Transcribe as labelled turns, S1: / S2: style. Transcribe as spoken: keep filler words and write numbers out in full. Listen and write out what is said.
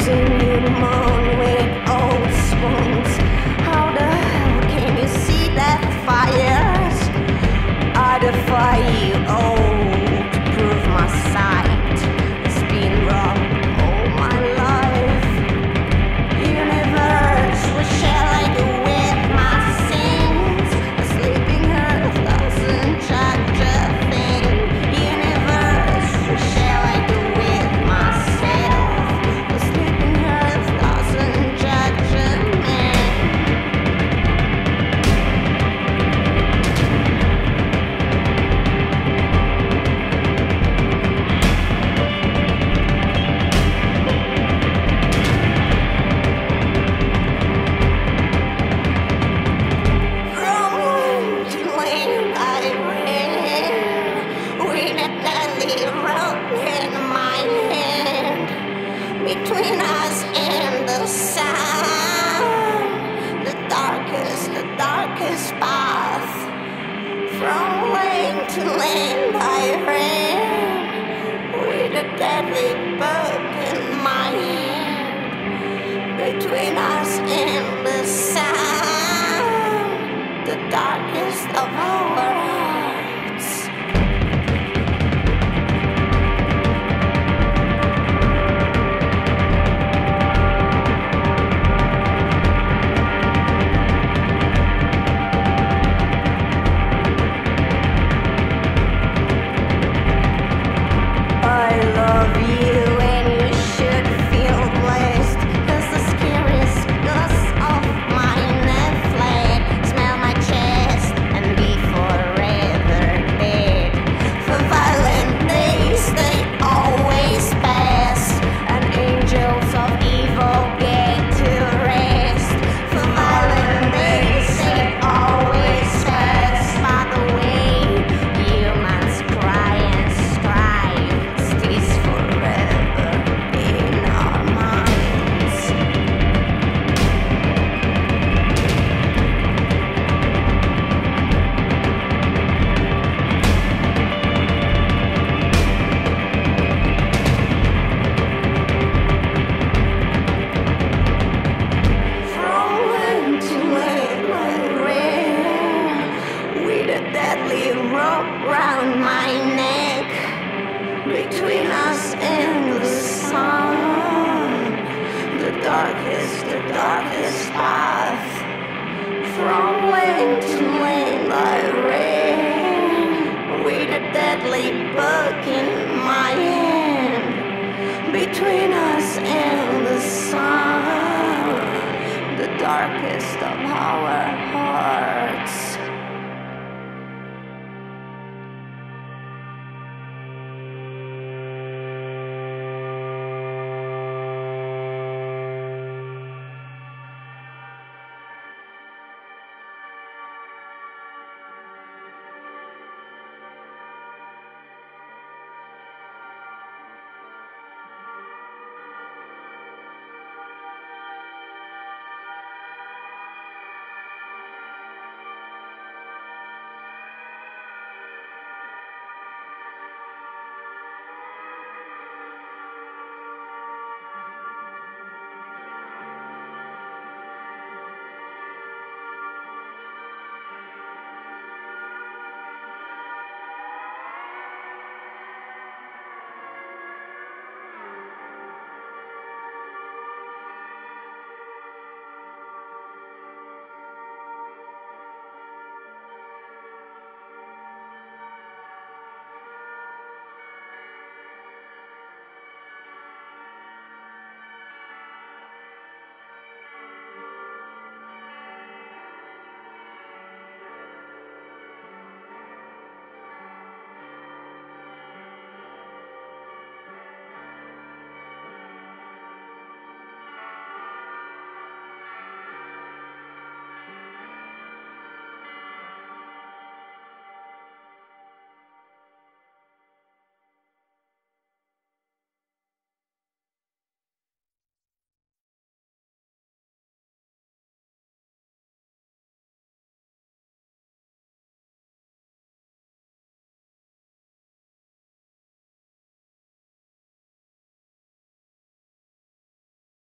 S1: Sing you moan with old swans. How the hell can you see that fires? I defy you, oh, to prove my sight has been wrong all my life. Universe, what shall I do with my sins? A sleeping earth doesn't judge a thing. Universe, what shall I do with myself? A sleeping earth doesn't judge a man. From land to land I ran, with a deadly rope in my hand. Between us and the sun, the darkest, the darkest path. From land to land I ran, with a deadly book in my hand. Between us and the sun, the darkest of our hearts. I love you and you should feel blessed, 'cause the scariest ghost of mine have fled. Smell my chest and be forever dead. For violent days they always pass, and angels of evil get to rest. For violent days they always pass. By the way, humans cry and strive, stays forever in our minds. From land to land I ran, with a deadly rope round my neck. Between us and the sun, the darkest, the darkest path. From land to land I ran, with a deadly book in my hand. Between us and the sun, the darkest of our hearts.